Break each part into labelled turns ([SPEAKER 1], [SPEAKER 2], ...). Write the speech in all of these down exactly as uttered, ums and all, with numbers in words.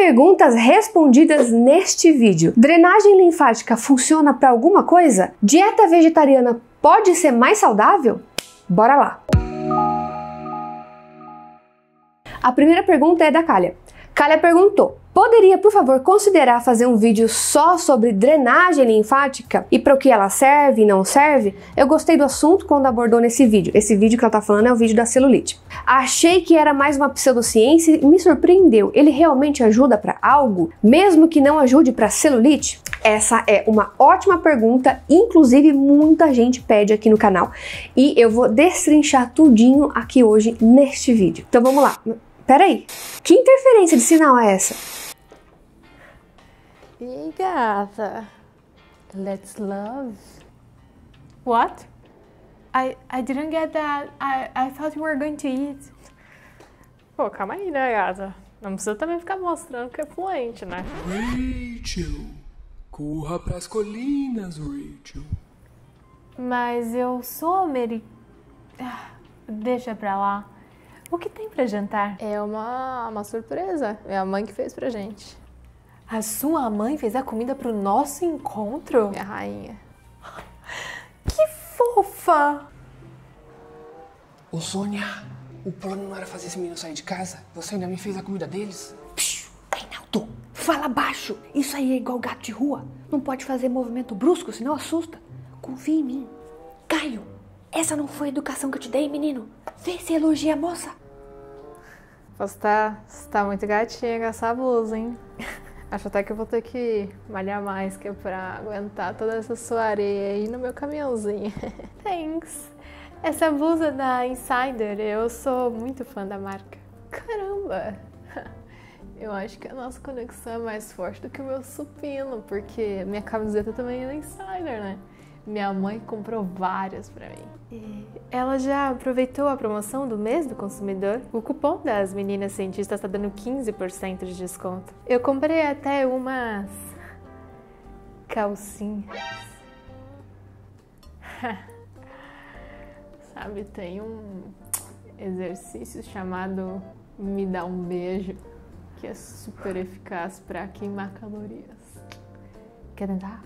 [SPEAKER 1] Perguntas respondidas neste vídeo. Drenagem linfática funciona para alguma coisa? Dieta vegetariana pode ser mais saudável? Bora lá! A primeira pergunta é da Kália. Kália perguntou: poderia, por favor, considerar fazer um vídeo só sobre drenagem linfática e para o que ela serve e não serve? Eu gostei do assunto quando abordou nesse vídeo. Esse vídeo que ela tá falando é o vídeo da celulite. Achei que era mais uma pseudociência e me surpreendeu. Ele realmente ajuda para algo, mesmo que não ajude para celulite? Essa é uma ótima pergunta, inclusive muita gente pede aqui no canal e eu vou destrinchar tudinho aqui hoje neste vídeo. Então vamos lá. Peraí, que interferência de sinal é essa?
[SPEAKER 2] E aí, gata? Let's love. What? I I didn't get that. I I thought you were going to eat. Pô, calma aí, né, gata? Não precisa também ficar mostrando que é fluente, né?
[SPEAKER 3] Rachel, corra pras colinas, Rachel.
[SPEAKER 2] Mas eu sou americana. Deixa pra lá. O que tem pra jantar?
[SPEAKER 4] É uma, uma surpresa. É a mãe que fez pra gente.
[SPEAKER 2] A sua mãe fez a comida pro nosso encontro?
[SPEAKER 4] Minha rainha.
[SPEAKER 2] Que fofa!
[SPEAKER 3] Ô Sônia, o plano não era fazer esse menino sair de casa? Você ainda me fez a comida deles?
[SPEAKER 1] Psh, Reinaldo, fala baixo. Isso aí é igual gato de rua. Não pode fazer movimento brusco, senão assusta. Confia em mim. Caio, essa não foi a educação que eu te dei, menino. Vê se elogia a moça.
[SPEAKER 4] Você tá, você tá muito gatinha com essa blusa, hein? Acho até que eu vou ter que malhar mais, que é pra aguentar toda essa sua areia aí no meu caminhãozinho.
[SPEAKER 2] Thanks. Essa blusa da Insider, eu sou muito fã da marca.
[SPEAKER 4] Caramba! Eu acho que a nossa conexão é mais forte do que o meu supino, porque minha camiseta também é da Insider, né? Minha mãe comprou várias pra mim.
[SPEAKER 2] E ela já aproveitou a promoção do mês do consumidor? O cupom das meninas cientistas tá dando quinze por cento de desconto. Eu comprei até umas calcinhas.
[SPEAKER 4] Sabe, tem um exercício chamado Me Dá um Beijo, que é super eficaz pra queimar calorias.
[SPEAKER 2] Quer tentar?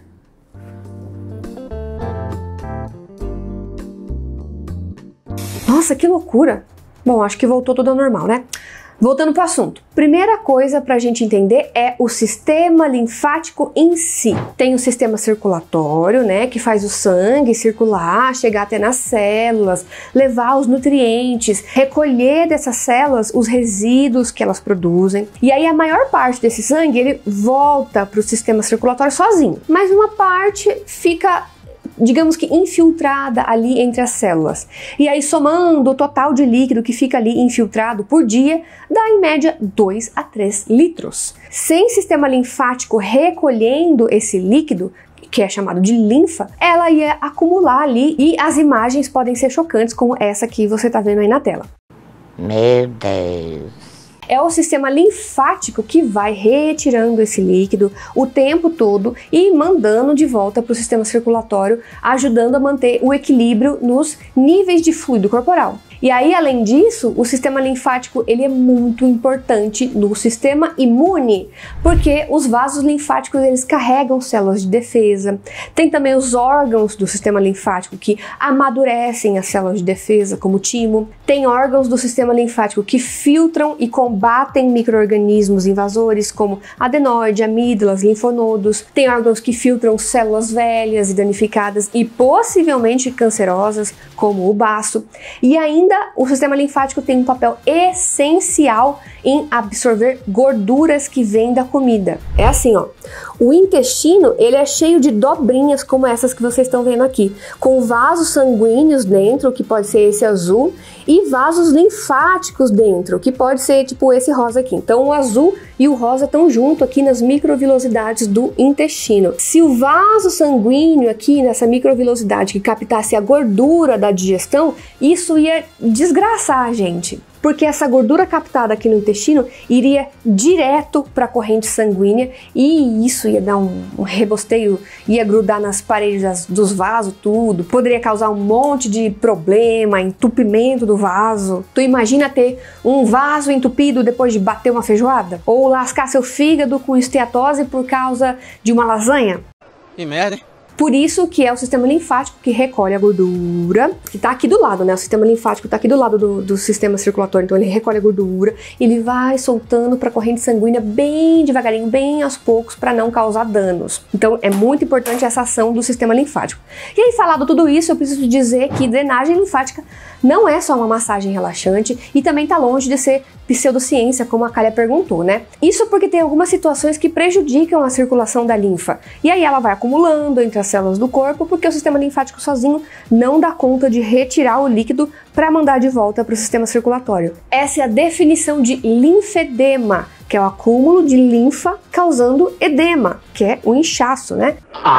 [SPEAKER 1] Nossa, que loucura! Bom, acho que voltou tudo ao normal, né? Voltando para o assunto. Primeira coisa para a gente entender é o sistema linfático em si. Tem o sistema circulatório, né, que faz o sangue circular, chegar até nas células, levar os nutrientes, recolher dessas células os resíduos que elas produzem. E aí a maior parte desse sangue, ele volta para o sistema circulatório sozinho. Mas uma parte fica, digamos que infiltrada ali entre as células. E aí, somando o total de líquido que fica ali infiltrado por dia, dá em média dois a três litros. Sem sistema linfático recolhendo esse líquido, que é chamado de linfa, ela ia acumular ali e as imagens podem ser chocantes, como essa que você está vendo aí na tela.
[SPEAKER 5] Meu Deus!
[SPEAKER 1] É o sistema linfático que vai retirando esse líquido o tempo todo e mandando de volta para o sistema circulatório, ajudando a manter o equilíbrio nos níveis de fluido corporal. E aí, além disso, o sistema linfático ele é muito importante no sistema imune, porque os vasos linfáticos eles carregam células de defesa. Tem também os órgãos do sistema linfático que amadurecem as células de defesa, como o timo. Tem órgãos do sistema linfático que filtram e combatem micro-organismos invasores, como adenoide, amígdalas, linfonodos. Tem órgãos que filtram células velhas e danificadas e possivelmente cancerosas, como o baço. E ainda o sistema linfático tem um papel essencial em absorver gorduras que vêm da comida. É assim, ó. O intestino, ele é cheio de dobrinhas como essas que vocês estão vendo aqui, com vasos sanguíneos dentro, que pode ser esse azul, e vasos linfáticos dentro, que pode ser tipo esse rosa aqui. Então o azul e o rosa estão junto aqui nas microvilosidades do intestino. Se o vaso sanguíneo aqui nessa microvilosidade que captasse a gordura da digestão, isso ia desgraçar a gente. porque essa gordura captada aqui no intestino iria direto para a corrente sanguínea e isso ia dar um, um rebosteio, ia grudar nas paredes das, dos vasos, tudo, poderia causar um monte de problema, entupimento do vaso. Tu imagina ter um vaso entupido depois de bater uma feijoada? Ou lascar seu fígado com esteatose por causa de uma lasanha?
[SPEAKER 6] Que merda, hein?
[SPEAKER 1] Por isso que é o sistema linfático que recolhe a gordura, que tá aqui do lado, né? O sistema linfático tá aqui do lado do, do sistema circulatório, então ele recolhe a gordura, ele vai soltando para a corrente sanguínea bem devagarinho, bem aos poucos, para não causar danos. Então é muito importante essa ação do sistema linfático. E aí, falado tudo isso, eu preciso dizer que drenagem linfática não é só uma massagem relaxante e também tá longe de ser pseudociência, como a Kália perguntou, né? Isso porque tem algumas situações que prejudicam a circulação da linfa. E aí ela vai acumulando entre as células do corpo, porque o sistema linfático sozinho não dá conta de retirar o líquido para mandar de volta para o sistema circulatório. Essa é a definição de linfedema, que é o acúmulo de linfa causando edema, que é o inchaço, né?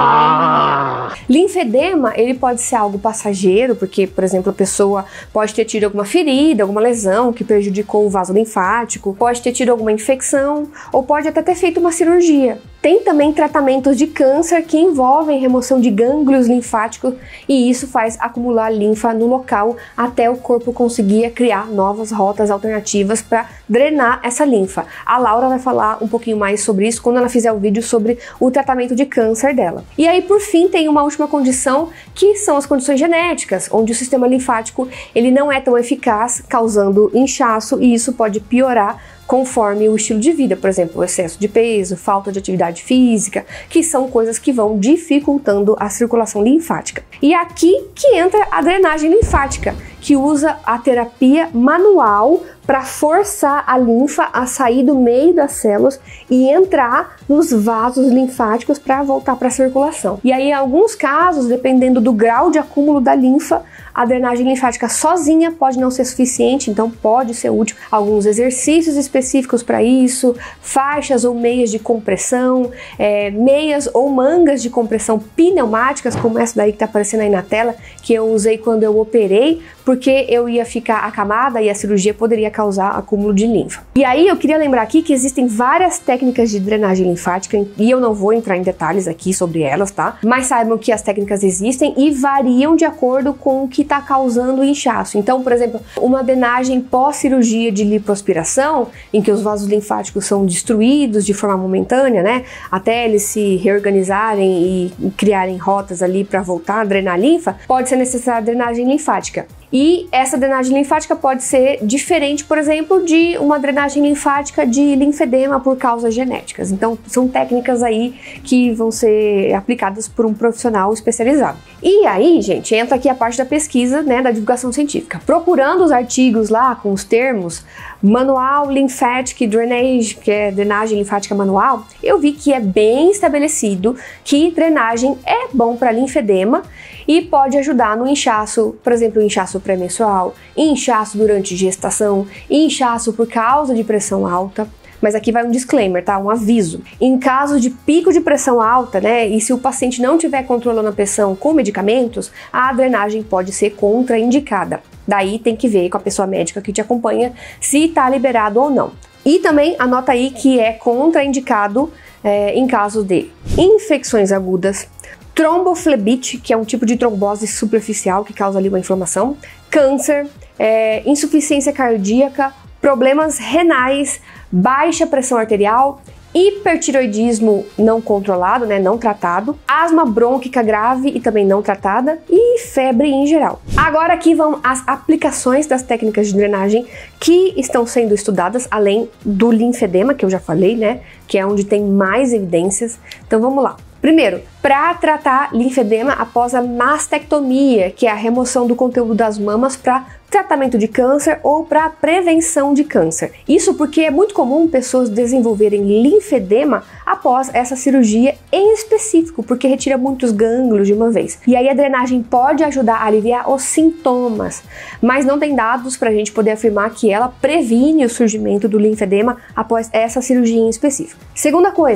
[SPEAKER 1] Ah. Linfedema, ele pode ser algo passageiro, porque, por exemplo, a pessoa pode ter tido alguma ferida, alguma lesão que prejudicou o vaso linfático, pode ter tido alguma infecção, ou pode até ter feito uma cirurgia. Tem também tratamentos de câncer que envolvem remoção de gânglios linfáticos e isso faz acumular linfa no local até o corpo conseguir criar novas rotas alternativas para drenar essa linfa. A Laura vai falar um pouquinho mais sobre isso quando ela fizer o vídeo sobre o tratamento de câncer dela. E aí, por fim, tem uma última condição, que são as condições genéticas, onde o sistema linfático ele não é tão eficaz, causando inchaço, e isso pode piorar conforme o estilo de vida, por exemplo, o excesso de peso, falta de atividade física, que são coisas que vão dificultando a circulação linfática. E aqui que entra a drenagem linfática, que usa a terapia manual para forçar a linfa a sair do meio das células e entrar nos vasos linfáticos para voltar para a circulação. E aí, em alguns casos, dependendo do grau de acúmulo da linfa, a drenagem linfática sozinha pode não ser suficiente, então pode ser útil alguns exercícios específicos para isso, faixas ou meias de compressão, é, meias ou mangas de compressão pneumáticas, como essa daí que está aparecendo aí na tela, que eu usei quando eu operei, porque eu ia ficar acamada e a cirurgia poderia causar acúmulo de linfa. E aí eu queria lembrar aqui que existem várias técnicas de drenagem linfática e eu não vou entrar em detalhes aqui sobre elas, tá? Mas saibam que as técnicas existem e variam de acordo com o que está causando o inchaço. Então, por exemplo, uma drenagem pós-cirurgia de lipoaspiração, em que os vasos linfáticos são destruídos de forma momentânea, né? Até eles se reorganizarem e criarem rotas ali para voltar a drenar a linfa, pode ser necessária a drenagem linfática. E essa drenagem linfática pode ser diferente, por exemplo, de uma drenagem linfática de linfedema por causas genéticas. Então, são técnicas aí que vão ser aplicadas por um profissional especializado. E aí, gente, entra aqui a parte da pesquisa, né, da divulgação científica. Procurando os artigos lá com os termos Manual Lymphatic Drainage, que é drenagem linfática manual, eu vi que é bem estabelecido que drenagem é bom para linfedema e pode ajudar no inchaço, por exemplo, inchaço pré-menstrual, inchaço durante gestação, inchaço por causa de pressão alta. Mas aqui vai um disclaimer, tá? Um aviso. Em caso de pico de pressão alta, né, e se o paciente não estiver controlando a pressão com medicamentos, a drenagem pode ser contraindicada. Daí tem que ver com a pessoa médica que te acompanha se está liberado ou não. E também anota aí que é contraindicado é, em caso de infecções agudas, tromboflebite, que é um tipo de trombose superficial que causa ali uma inflamação, câncer, é, insuficiência cardíaca, problemas renais, baixa pressão arterial, hipertiroidismo não controlado, né, não tratado, asma brônquica grave e também não tratada e febre em geral. Agora aqui vão as aplicações das técnicas de drenagem que estão sendo estudadas, além do linfedema, que eu já falei, né, que é onde tem mais evidências. Então vamos lá. Primeiro, para tratar linfedema após a mastectomia, que é a remoção do conteúdo das mamas para tratamento de câncer ou para prevenção de câncer. Isso porque é muito comum pessoas desenvolverem linfedema após essa cirurgia em específico, porque retira muitos gânglios de uma vez. E aí a drenagem pode ajudar a aliviar os sintomas, mas não tem dados para a gente poder afirmar que ela previne o surgimento do linfedema após essa cirurgia em específico. Segunda coisa,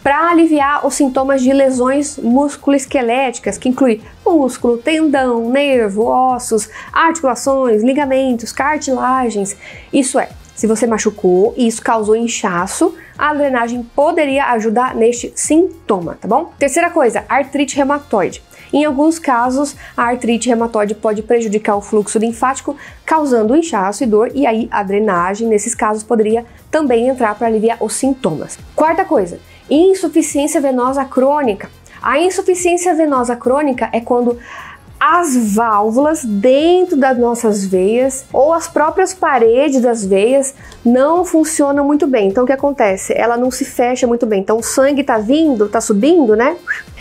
[SPEAKER 1] para aliviar os sintomas de lesões musculoesqueléticas, que inclui músculo, tendão, nervo, ossos, articulações, ligamentos, cartilagens. Isso é, se você machucou e isso causou inchaço, a drenagem poderia ajudar neste sintoma, tá bom? Terceira coisa, artrite reumatoide. Em alguns casos, a artrite reumatoide pode prejudicar o fluxo linfático, causando inchaço e dor, e aí a drenagem, nesses casos, poderia também entrar para aliviar os sintomas. Quarta coisa, insuficiência venosa crônica. A insuficiência venosa crônica é quando as válvulas dentro das nossas veias ou as próprias paredes das veias não funcionam muito bem. Então o que acontece? Ela não se fecha muito bem. Então o sangue tá vindo, tá subindo, né?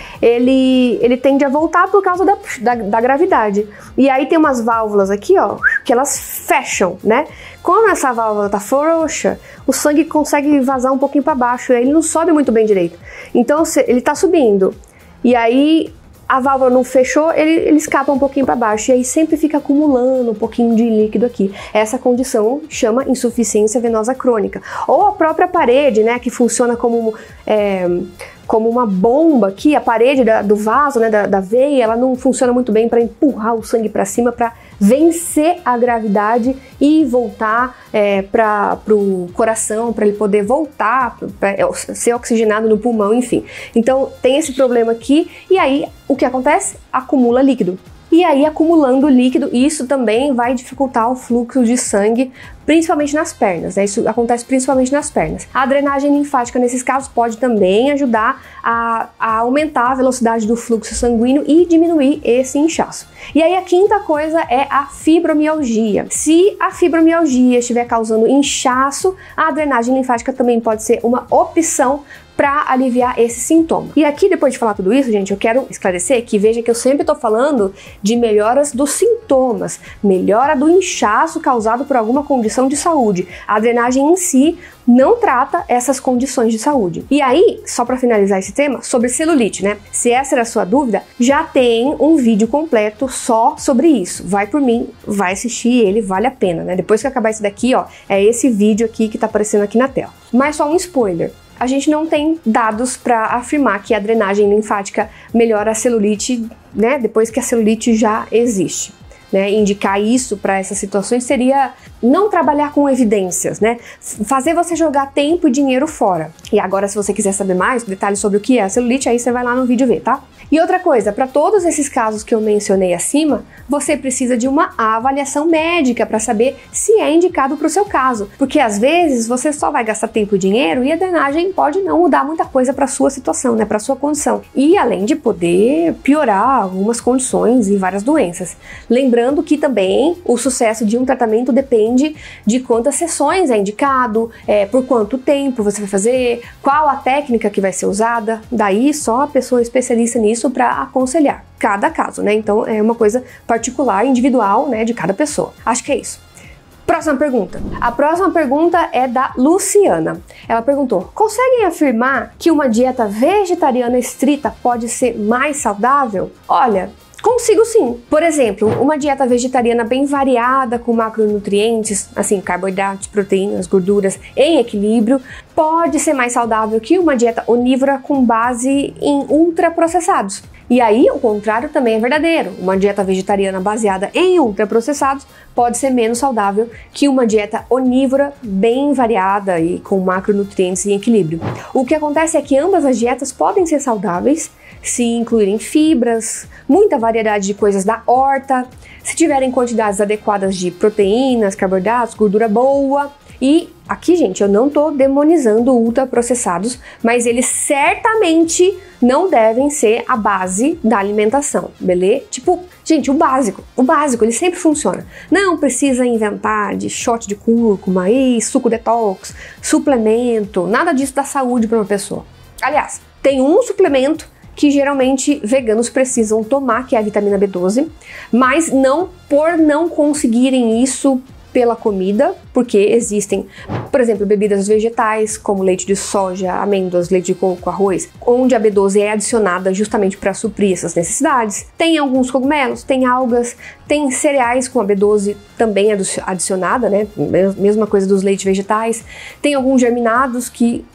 [SPEAKER 1] Ele, ele tende a voltar por causa da, da, da gravidade. E aí tem umas válvulas aqui, ó, que elas fecham, né? Quando essa válvula tá frouxa, o sangue consegue vazar um pouquinho para baixo, e aí ele não sobe muito bem direito. Então ele tá subindo. E aí a válvula não fechou, ele, ele escapa um pouquinho para baixo e aí sempre fica acumulando um pouquinho de líquido aqui. Essa condição chama insuficiência venosa crônica. Ou a própria parede, né, que funciona como, é, como uma bomba aqui, a parede da, do vaso, né, da, da veia, ela não funciona muito bem para empurrar o sangue para cima, para vencer a gravidade e voltar é, para o coração, para ele poder voltar, pra ser oxigenado no pulmão, enfim. Então tem esse problema aqui, e aí o que acontece? Acumula líquido. E aí, acumulando líquido, isso também vai dificultar o fluxo de sangue, principalmente nas pernas, né? Isso acontece principalmente nas pernas. A drenagem linfática, nesses casos, pode também ajudar a, a aumentar a velocidade do fluxo sanguíneo e diminuir esse inchaço. E aí, a quinta coisa é a fibromialgia. Se a fibromialgia estiver causando inchaço, a drenagem linfática também pode ser uma opção para aliviar esse sintoma. E aqui, depois de falar tudo isso, gente, eu quero esclarecer que veja que eu sempre estou falando de melhoras dos sintomas, melhora do inchaço causado por alguma condição de saúde. A drenagem em si não trata essas condições de saúde. E aí, só para finalizar esse tema, sobre celulite, né? Se essa era a sua dúvida, já tem um vídeo completo só sobre isso. Vai por mim, vai assistir ele, vale a pena, né? Depois que acabar esse daqui, ó, é esse vídeo aqui que tá aparecendo aqui na tela. Mas só um spoiler. A gente não tem dados para afirmar que a drenagem linfática melhora a celulite, né, depois que a celulite já existe. Né? Indicar isso para essas situações seria não trabalhar com evidências, né? Fazer você jogar tempo e dinheiro fora. E agora, se você quiser saber mais detalhes sobre o que é a celulite, aí você vai lá no vídeo ver, tá? E outra coisa, para todos esses casos que eu mencionei acima, você precisa de uma avaliação médica para saber se é indicado para o seu caso. Porque às vezes você só vai gastar tempo e dinheiro e a drenagem pode não mudar muita coisa para sua situação, né? Para sua condição. E além de poder piorar algumas condições e várias doenças. Lembrando que também o sucesso de um tratamento depende de quantas sessões é indicado, é, por quanto tempo você vai fazer, qual a técnica que vai ser usada. Daí só a pessoa especialista nisso para aconselhar cada caso, né? Então é uma coisa particular, individual, né, de cada pessoa. Acho que é isso. Próxima pergunta. A próxima pergunta é da Luciana. Ela perguntou: conseguem afirmar que uma dieta vegetariana estrita pode ser mais saudável? Olha, consigo sim. Por exemplo, uma dieta vegetariana bem variada, com macronutrientes, assim, carboidratos, proteínas, gorduras, em equilíbrio, pode ser mais saudável que uma dieta onívora com base em ultraprocessados. E aí, o contrário também é verdadeiro. Uma dieta vegetariana baseada em ultraprocessados pode ser menos saudável que uma dieta onívora bem variada e com macronutrientes em equilíbrio. O que acontece é que ambas as dietas podem ser saudáveis se incluírem fibras, muita variedade de coisas da horta, se tiverem quantidades adequadas de proteínas, carboidratos, gordura boa. E aqui, gente, eu não tô demonizando ultraprocessados, mas eles certamente não devem ser a base da alimentação, beleza? Tipo, gente, o básico, o básico, ele sempre funciona. Não precisa inventar de shot de cúrcuma e suco detox, suplemento, nada disso dá saúde para uma pessoa. Aliás, tem um suplemento que geralmente veganos precisam tomar, que é a vitamina B doze, mas não por não conseguirem isso pela comida, porque existem, por exemplo, bebidas vegetais, como leite de soja, amêndoas, leite de coco, arroz, onde a B doze é adicionada justamente para suprir essas necessidades. Tem alguns cogumelos, tem algas, tem cereais com a B doze também adicionada, né? Mesma coisa dos leites vegetais. Tem alguns germinados que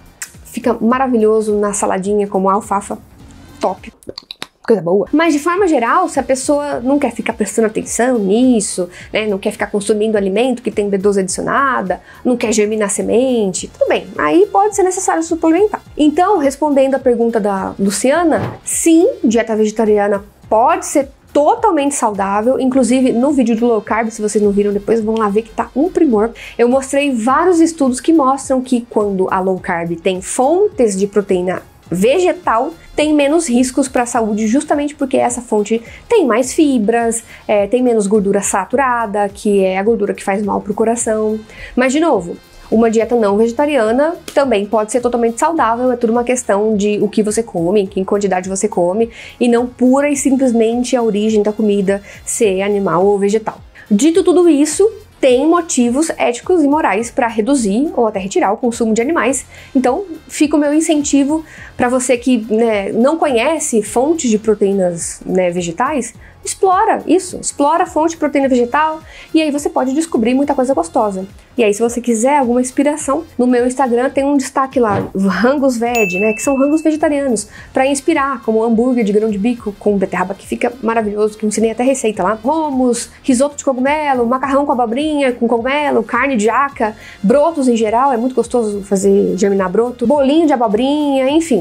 [SPEAKER 1] fica maravilhoso na saladinha como alfafa, top. Coisa boa. Mas de forma geral, se a pessoa não quer ficar prestando atenção nisso, né, não quer ficar consumindo alimento que tem B doze adicionada, não quer germinar semente, tudo bem, aí pode ser necessário suplementar. Então, respondendo a pergunta da Luciana, sim, dieta vegetariana pode ser totalmente saudável, inclusive no vídeo do low carb, se vocês não viram depois, vão lá ver que tá um primor. Eu mostrei vários estudos que mostram que quando a low carb tem fontes de proteína vegetal, tem menos riscos para a saúde, justamente porque essa fonte tem mais fibras, é, tem menos gordura saturada, que é a gordura que faz mal para o coração. Mas, de novo, uma dieta não vegetariana também pode ser totalmente saudável, é tudo uma questão de o que você come, em que quantidade você come, e não pura e simplesmente a origem da comida ser animal ou vegetal. Dito tudo isso, tem motivos éticos e morais para reduzir ou até retirar o consumo de animais. Então, fica o meu incentivo para você que, né, não conhece fontes de proteínas, né, vegetais, explora isso, explora a fonte de proteína vegetal e aí você pode descobrir muita coisa gostosa. E aí, se você quiser alguma inspiração, no meu Instagram tem um destaque lá, rangos veg, né, que são rangos vegetarianos, para inspirar, como hambúrguer de grão de bico com beterraba, que fica maravilhoso, que eu ensinei até receita lá, hummus, risoto de cogumelo, macarrão com abobrinha, com cogumelo, carne de jaca, brotos em geral, é muito gostoso fazer germinar broto, bolinho de abobrinha, enfim,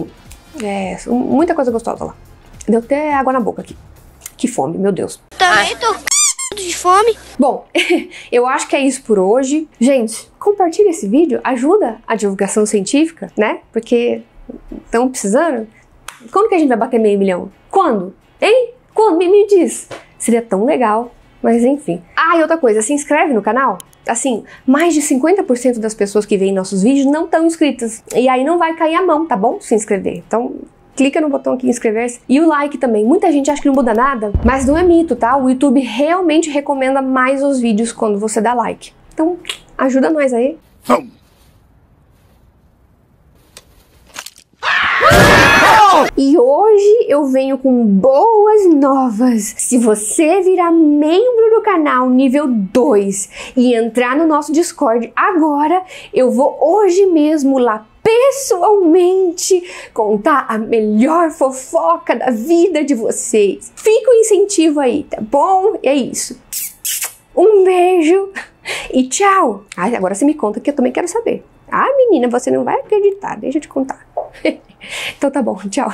[SPEAKER 1] é, muita coisa gostosa lá. Deu até água na boca aqui. Que fome, meu Deus.
[SPEAKER 6] Também tô de fome.
[SPEAKER 1] Bom, eu acho que é isso por hoje. Gente, compartilha esse vídeo, ajuda a divulgação científica, né? Porque estamos precisando. Quando que a gente vai bater meio milhão? Quando? Hein? Quando? Me, me diz. Seria tão legal, mas enfim. Ah, e outra coisa, se inscreve no canal. Assim, mais de cinquenta por cento das pessoas que veem nossos vídeos não estão inscritas. E aí não vai cair a mão, tá bom? Se inscrever. Então, clica no botão aqui inscrever-se e o like também. Muita gente acha que não muda nada, mas não é mito, tá? O YouTube realmente recomenda mais os vídeos quando você dá like. Então, ajuda nós aí. E hoje eu venho com boas novas. Se você virar membro do canal nível dois e entrar no nosso Discord agora, eu vou hoje mesmo lá pessoalmente contar a melhor fofoca da vida de vocês. Fica o incentivo aí, tá bom? É isso. Um beijo e tchau. Ai, agora você me conta que eu também quero saber. Ah, menina, você não vai acreditar. Deixa eu te contar. Então tá bom, tchau.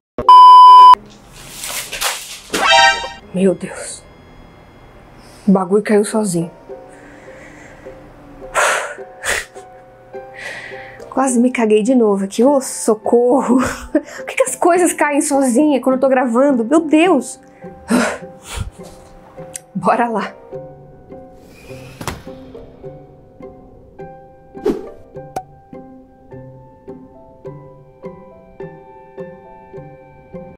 [SPEAKER 1] Meu Deus. O bagulho caiu sozinho. Quase me caguei de novo aqui. Ô, socorro. Por que, que as coisas caem sozinha quando eu tô gravando? Meu Deus. Bora lá.